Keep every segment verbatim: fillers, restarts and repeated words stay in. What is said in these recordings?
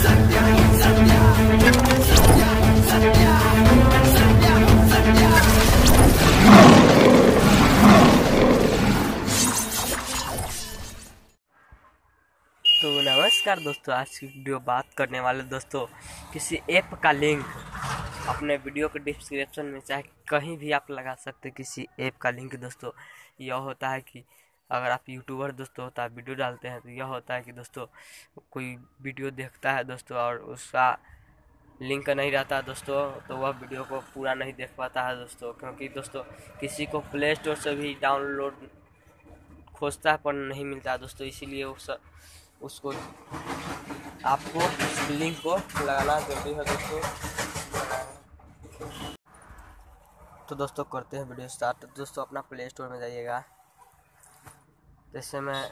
तो नमस्कार दोस्तों, आज की वीडियो बात करने वाले दोस्तों किसी ऐप का लिंक अपने वीडियो के डिस्क्रिप्शन में चाहे कहीं भी आप लगा सकते हैं। किसी ऐप का लिंक दोस्तों यह होता है कि अगर आप यूट्यूबर दोस्तों होता है वीडियो डालते हैं तो यह होता है कि दोस्तों कोई वीडियो देखता है दोस्तों और उसका लिंक नहीं रहता है दोस्तों, तो वह वीडियो को पूरा नहीं देख पाता है दोस्तों, क्योंकि दोस्तों किसी को प्ले स्टोर से भी डाउनलोड खोजता है पर नहीं मिलता है दोस्तों। इसीलिए उस उसको आपको उस लिंक को लगाना जरूरी है दोस्तों। तो दोस्तों करते हैं वीडियो स्टार्ट। तो दोस्तों अपना प्ले स्टोर में जाइएगा। जैसे मैं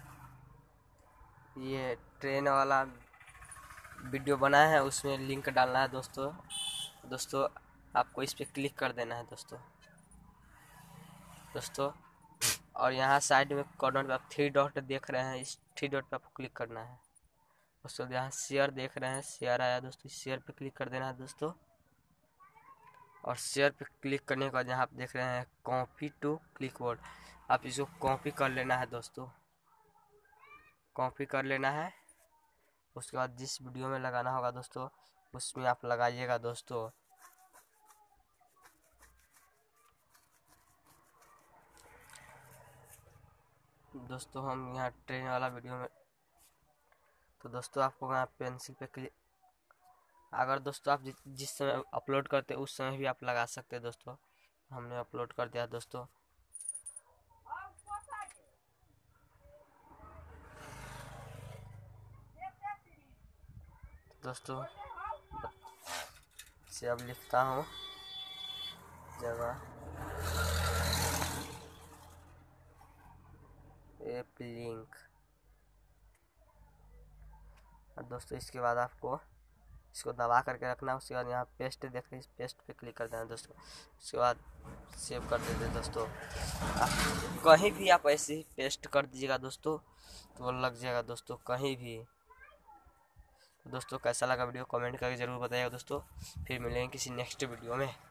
ये ट्रेन वाला वीडियो बनाया है उसमें लिंक डालना है दोस्तों। दोस्तों आपको इस पर क्लिक कर देना है दोस्तों दोस्तों और यहाँ साइड में कॉर्नर पे आप थ्री डॉट देख रहे हैं, इस थ्री डॉट पे आपको क्लिक करना है दोस्तों। यहाँ शेयर देख रहे हैं, शेयर आया दोस्तों, शेयर पे क्लिक कर देना है दोस्तों। और शेयर पे क्लिक करने के बाद यहाँ आप देख रहे हैं कॉपी टू क्लिकबोर्ड, आप इसको कॉपी कर लेना है दोस्तों, कॉपी कर लेना है। उसके बाद जिस वीडियो में लगाना होगा दोस्तों उसमें आप लगाइएगा दोस्तों। दोस्तों हम यहाँ ट्रेन वाला वीडियो में, तो दोस्तों आपको यहाँ पेंसिल पे क्लिक, अगर दोस्तों आप जिस समय अपलोड करते हैं उस समय भी आप लगा सकते हैं दोस्तों। हमने अपलोड कर दिया दोस्तों। दोस्तों से अब लिखता हूँ जगह ऐप लिंक, और दोस्तों इसके बाद आपको इसको दबा करके रखना है। उसके बाद यहाँ पेस्ट देख इस पेस्ट पे क्लिक कर देना दोस्तों। उसके बाद सेव कर देते दोस्तों। आप कहीं भी आप ऐसे ही पेस्ट कर दीजिएगा दोस्तों तो वो लग जाएगा दोस्तों कहीं भी। तो दोस्तों कैसा लगा वीडियो कमेंट करके ज़रूर बताइएगा दोस्तों। फिर मिलेंगे किसी नेक्स्ट वीडियो में।